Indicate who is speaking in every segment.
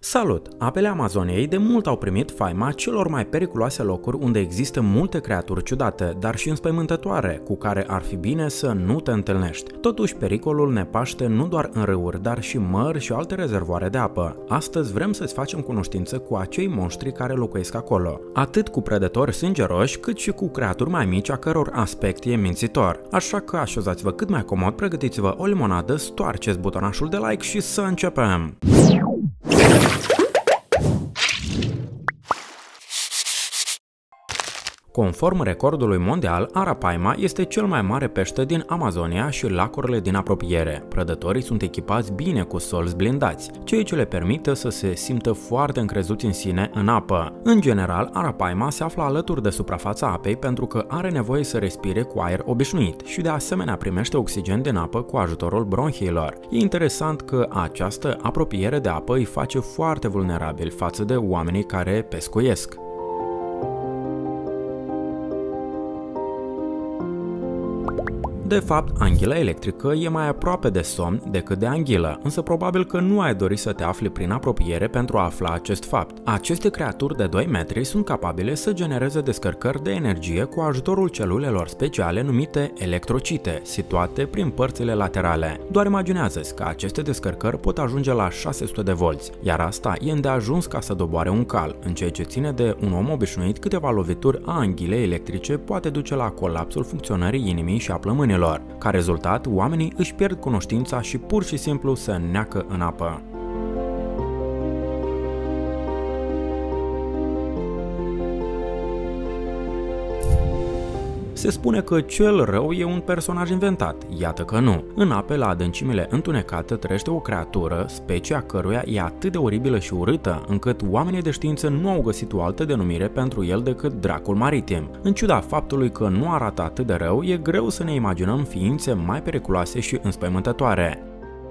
Speaker 1: Salut! Apele Amazoniei de mult au primit faima celor mai periculoase locuri unde există multe creaturi ciudate, dar și înspăimântătoare, cu care ar fi bine să nu te întâlnești. Totuși, pericolul ne paște nu doar în râuri, dar și mări și alte rezervoare de apă. Astăzi vrem să-ți facem cunoștință cu acei monștri care locuiesc acolo, atât cu prădători sângeroși, cât și cu creaturi mai mici a căror aspect e mințitor. Așa că așezați-vă cât mai comod, pregătiți-vă o limonadă, stoarceți butonașul de like și să începem! Conform recordului mondial, arapaima este cel mai mare pește din Amazonia și lacurile din apropiere. Prădătorii sunt echipați bine cu solzi blindați, ceea ce le permite să se simtă foarte încrezuți în sine în apă. În general, arapaima se află alături de suprafața apei pentru că are nevoie să respire cu aer obișnuit și de asemenea primește oxigen din apă cu ajutorul bronhiilor. E interesant că această apropiere de apă îi face foarte vulnerabili față de oamenii care pescuiesc. De fapt, anghila electrică e mai aproape de somn decât de anghilă, însă probabil că nu ai dori să te afli prin apropiere pentru a afla acest fapt. Aceste creaturi de 2 metri sunt capabile să genereze descărcări de energie cu ajutorul celulelor speciale numite electrocite, situate prin părțile laterale. Doar imaginează-ți că aceste descărcări pot ajunge la 600 de volți, iar asta e îndeajuns ca să doboare un cal. În ceea ce ține de un om obișnuit, câteva lovituri a anghilei electrice poate duce la colapsul funcționării inimii și a plămânilor. Ca rezultat, oamenii își pierd cunoștința și pur și simplu se neacă în apă. Se spune că cel rău e un personaj inventat, iată că nu. În ape, la adâncimile întunecate, trăiește o creatură, specia căruia e atât de oribilă și urâtă, încât oamenii de știință nu au găsit o altă denumire pentru el decât dracul maritim. În ciuda faptului că nu arată atât de rău, e greu să ne imaginăm ființe mai periculoase și înspăimântătoare.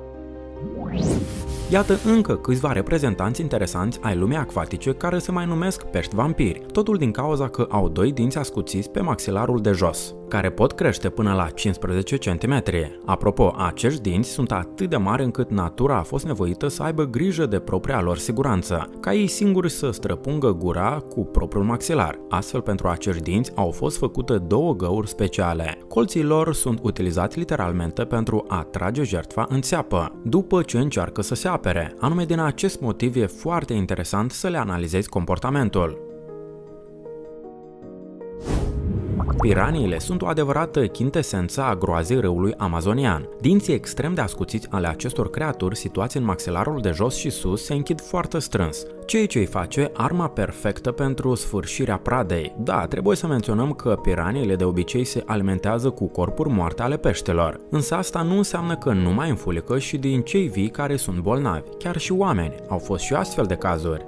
Speaker 1: Iată încă câțiva reprezentanți interesanți ai lumii acvatice care se mai numesc pești vampiri, totul din cauza că au 2 dinți ascuțiți pe maxilarul de jos, care pot crește până la 15 cm. Apropo, acești dinți sunt atât de mari încât natura a fost nevoită să aibă grijă de propria lor siguranță, ca ei singuri să străpungă gura cu propriul maxilar. Astfel, pentru acești dinți au fost făcute 2 găuri speciale. Colții lor sunt utilizați literalmente pentru a trage jertfa în țeapă, după ce încearcă să se apere. Anume din acest motiv e foarte interesant să le analizezi comportamentul. Piraniile sunt o adevărată chintesență a groazei râului amazonian. Dinții extrem de ascuțiți ale acestor creaturi situați în maxilarul de jos și sus se închid foarte strâns, ceea ce îi face arma perfectă pentru sfârșirea pradei. Da, trebuie să menționăm că piraniile de obicei se alimentează cu corpuri moarte ale peștelor, însă asta nu înseamnă că nu mai înfulică și din cei vii care sunt bolnavi. Chiar și oameni, au fost și astfel de cazuri.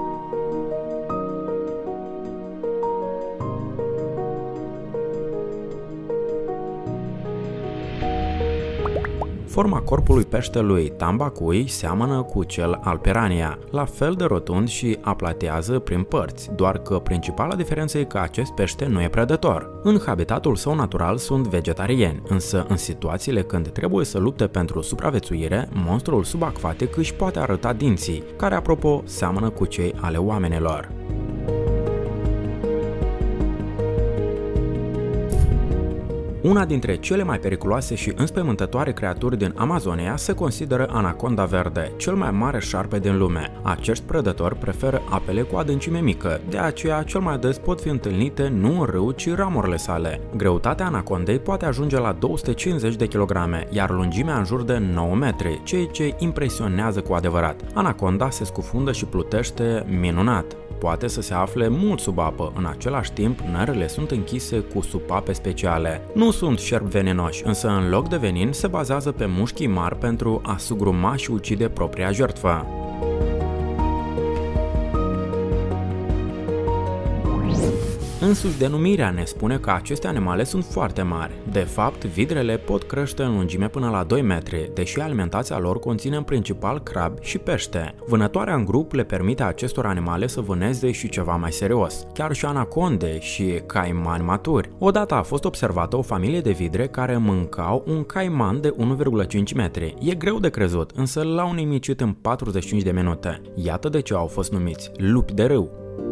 Speaker 1: Forma corpului peștelui tambacui seamănă cu cel al pirania, la fel de rotund și aplatează prin părți, doar că principala diferență e că acest pește nu e prădător. În habitatul său natural sunt vegetariani, însă în situațiile când trebuie să lupte pentru supraviețuire, monstrul subacvatic își poate arăta dinții, care apropo seamănă cu cei ale oamenilor. Una dintre cele mai periculoase și înspăimântătoare creaturi din Amazonia se consideră anaconda verde, cel mai mare șarpe din lume. Acești prădători preferă apele cu adâncime mică, de aceea cel mai des pot fi întâlnite nu în râu, ci ramurile sale. Greutatea anacondei poate ajunge la 250 de kg, iar lungimea în jur de 9 metri, ceea ce impresionează cu adevărat. Anaconda se scufundă și plutește minunat. Poate să se afle mult sub apă, în același timp nările sunt închise cu supape speciale. Nu sunt șerpi venenoși, însă în loc de venin se bazează pe mușchii mari pentru a sugruma și ucide propria jertfă. Însuși denumirea ne spune că aceste animale sunt foarte mari. De fapt, vidrele pot crește în lungime până la 2 metri, deși alimentația lor conține în principal crabi și pește. Vânătoarea în grup le permite acestor animale să vâneze și ceva mai serios, chiar și anaconde și caimani maturi. Odată a fost observată o familie de vidre care mâncau un caiman de 1,5 metri. E greu de crezut, însă l-au nimicit în 45 de minute. Iată de ce au fost numiți lupi de râu.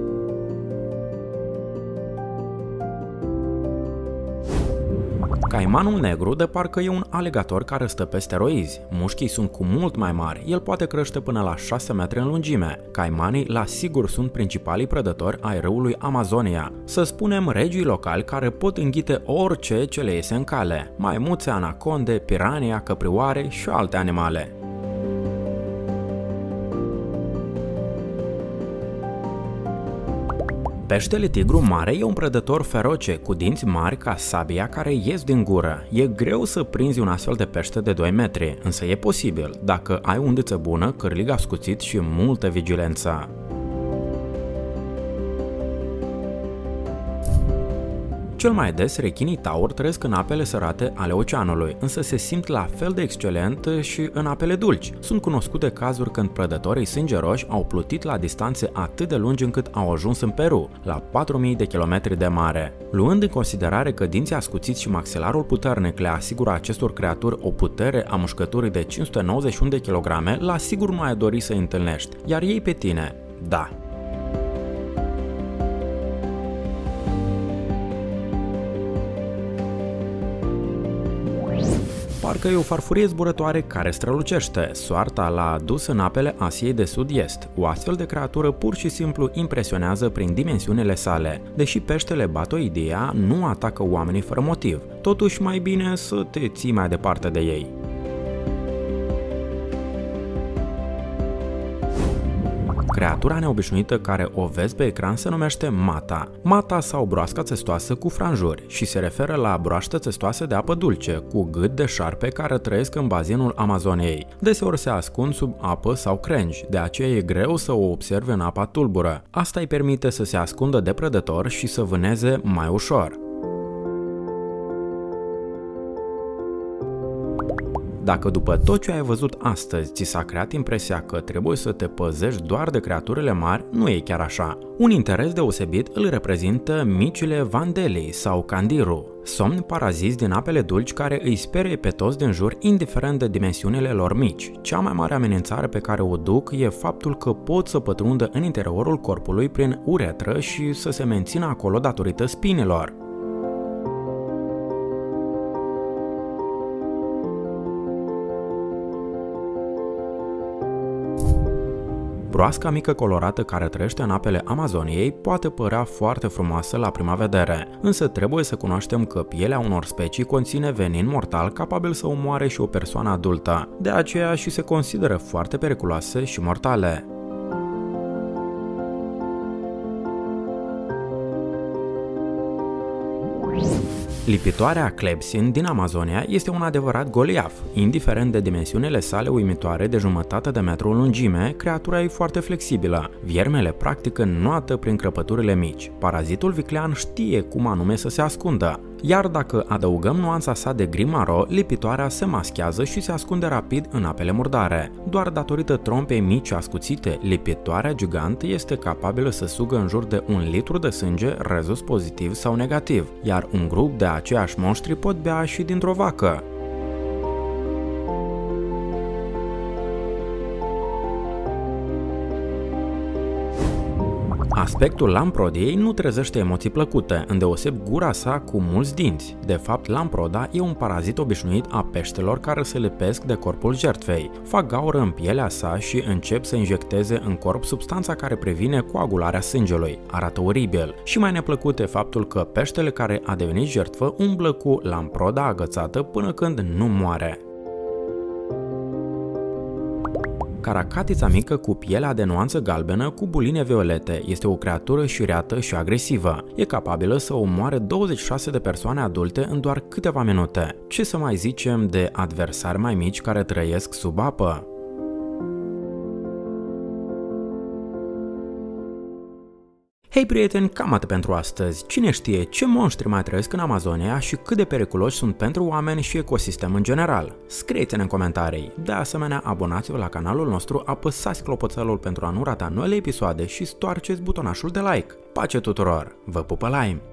Speaker 1: Caimanul negru de parcă e un aligator care stă pe steroizi. Mușchii sunt cu mult mai mari, el poate crește până la 6 metri în lungime. Caimanii la sigur sunt principalii prădători ai râului Amazonia. Să spunem regii locali care pot înghite orice ce le iese în cale. Maimuțe, anaconde, pirania, căprioare și alte animale. Peștele tigru mare e un prădător feroce, cu dinți mari ca sabia care ies din gură. E greu să prinzi un astfel de pește de 2 metri, însă e posibil, dacă ai undiță bună, cârlig ascuțit și multă vigilență. Cel mai des, rechinii taur trăiesc în apele sărate ale oceanului, însă se simt la fel de excelent și în apele dulci. Sunt cunoscute cazuri când prădătorii sângeroși au plutit la distanțe atât de lungi încât au ajuns în Peru, la 4000 de kilometri de mare. Luând în considerare că dinții ascuțiți și maxilarul puternic le asigură acestor creaturi o putere a mușcăturii de 591 de kilograme, la sigur nu ai dori să-i întâlnești, iar ei pe tine, da. Parcă e o farfurie zburătoare care strălucește. Soarta l-a adus în apele Asiei de Sud-Est. O astfel de creatură pur și simplu impresionează prin dimensiunile sale. Deși peștele Batoidea nu atacă oamenii fără motiv, totuși mai bine să te ții mai departe de ei. Creatura neobișnuită care o vezi pe ecran se numește mata. Mata sau broasca țestoasă cu franjuri și se referă la broaște țestoase de apă dulce, cu gât de șarpe care trăiesc în bazinul Amazoniei. Deseori se ascund sub apă sau crengi, de aceea e greu să o observe în apa tulbură. Asta îi permite să se ascundă de prădător și să vâneze mai ușor. Dacă după tot ce ai văzut astăzi ți s-a creat impresia că trebuie să te păzești doar de creaturile mari, nu e chiar așa. Un interes deosebit îl reprezintă micile vandelii sau candiru, somni paraziți din apele dulci care îi sperie pe toți din jur indiferent de dimensiunile lor mici. Cea mai mare amenințare pe care o duc e faptul că pot să pătrundă în interiorul corpului prin uretră și să se mențină acolo datorită spinelor. Broasca mică colorată care trăiește în apele Amazoniei poate părea foarte frumoasă la prima vedere, însă trebuie să cunoaștem că pielea unor specii conține venin mortal capabil să omoare și o persoană adultă, de aceea și se consideră foarte periculoase și mortale. Lipitoarea Clepsin din Amazonia este un adevărat goliaf. Indiferent de dimensiunile sale uimitoare de jumătate de metru în lungime, creatura e foarte flexibilă. Viermele practic înnoată prin crăpăturile mici. Parazitul viclean știe cum anume să se ascundă. Iar dacă adăugăm nuanța sa de gri maro, lipitoarea se maschează și se ascunde rapid în apele murdare. Doar datorită trompei mici ascuțite, lipitoarea gigant este capabilă să sugă în jur de 1 litru de sânge rezus pozitiv sau negativ, iar un grup de aceiași monștri pot bea și dintr-o vacă. Aspectul lamprodiei nu trezește emoții plăcute, îndeoseb gura sa cu mulți dinți. De fapt, lamproda e un parazit obișnuit a peștelor care se lipesc de corpul jertfei. Fac gaură în pielea sa și încep să injecteze în corp substanța care previne coagularea sângelui. Arată oribil. Și mai neplăcut e faptul că peștele care a devenit jertfă umblă cu lamproda agățată până când nu moare. Caracatița mică cu pielea de nuanță galbenă cu buline violete este o creatură șireată și agresivă. E capabilă să omoare 26 de persoane adulte în doar câteva minute. Ce să mai zicem de adversari mai mici care trăiesc sub apă? Hei prieteni, cam atât pentru astăzi. Cine știe ce monștri mai trăiesc în Amazonia și cât de periculoși sunt pentru oameni și ecosistem în general? Scrieți-ne în comentarii. De asemenea, abonați-vă la canalul nostru, apăsați clopoțelul pentru a nu rata noile episoade și stoarceți butonașul de like. Pace tuturor! Vă pupă Lime!